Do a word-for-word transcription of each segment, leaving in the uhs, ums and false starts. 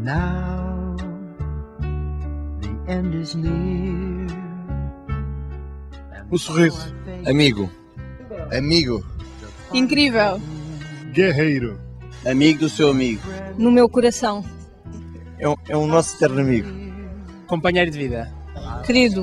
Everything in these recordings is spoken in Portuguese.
now the end is near. O sorriso. Amigo. Amigo. Incrível. Guerreiro. Amigo do seu amigo. No meu coração. É um, é um nosso eterno amigo. Companheiro de vida. Querido.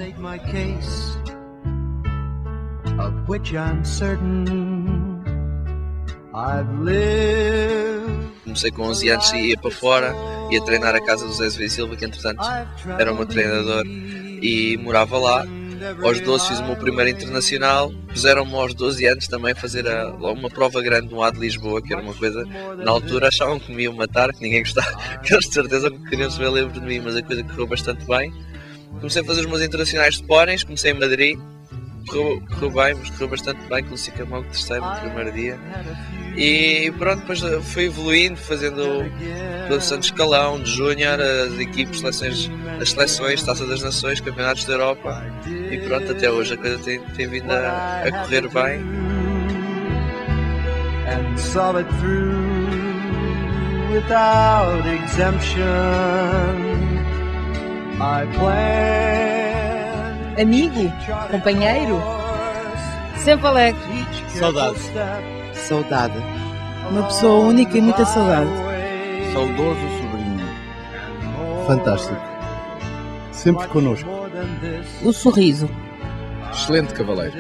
Of which I'm certain I've lived. Comecei com onze anos e ia para fora, ia treinar a casa do Zé Silva Silva, que entretanto era o meu treinador, e morava lá. Aos doze fiz o meu primeiro internacional, puseram-me aos doze anos também fazer a, uma prova grande no A de Lisboa, que era uma coisa, na altura achavam que me iam matar, que ninguém gostava, que eles de certeza queriam se ver livre de mim, mas a coisa correu bastante bem. Comecei a fazer os meus internacionais de póneis, comecei em Madrid, correu, correu bem, mas correu bastante bem, classifiquei logo terceiro no primeiro dia. E pronto, depois fui evoluindo, fazendo produção de escalão, de júnior, as equipes, seleções, as seleções, Taça das Nações, Campeonatos da Europa, e pronto, até hoje a coisa tem, tem vindo a, a correr bem. And saw it through without exemption. I planned. Amigo, companheiro, sempre alegre. Saudade. Saudade. Uma pessoa única e muita saudade. Saudoso sobrinho. Fantástico. Sempre connosco. O sorriso. Excelente cavaleiro.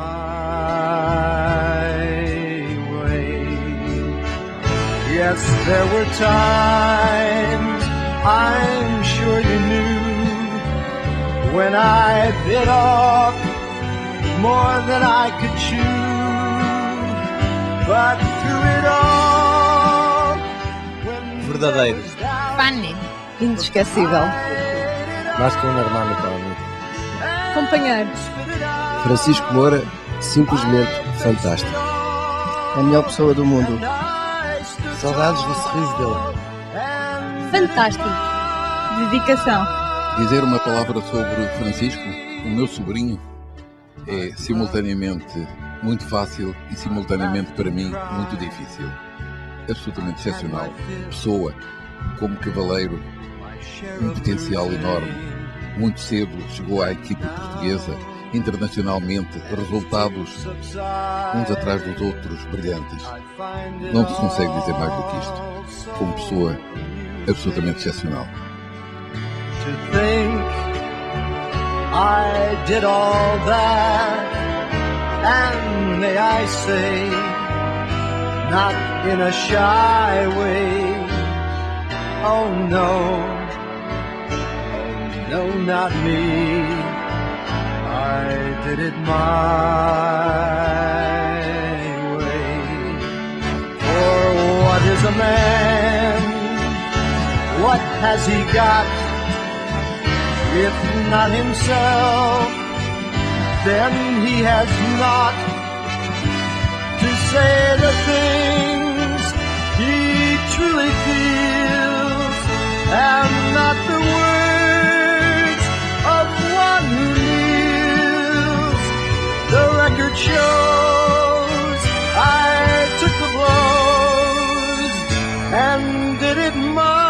Yes, there were times I'm sure you knew when I bit off more than I could chew. But through it all, Verdadeiro. Funny. Inesquecível. Mais que um normal para mim. Companheiro. Francisco Moura, simplesmente fantástico. A melhor pessoa do mundo. Saudades do sorriso dele. Fantástico. Dedicação. Dizer uma palavra sobre Francisco, o meu sobrinho, é simultaneamente muito fácil e simultaneamente para mim muito difícil. Absolutamente excepcional. Pessoa, como cavaleiro, um potencial enorme. Muito cedo chegou à equipe portuguesa, internacionalmente, resultados uns atrás dos outros brilhantes. Não se consegue dizer mais do que isto. Como pessoa, absolutamente excepcional. to think I did all that, and may I say, not in a shy way. Oh no, oh no, not me. I did it my way. For what is a man? What has he got? If not himself, then he has not to say the things he truly feels, and not the words of one who kneels. The record shows I took the blows and did it my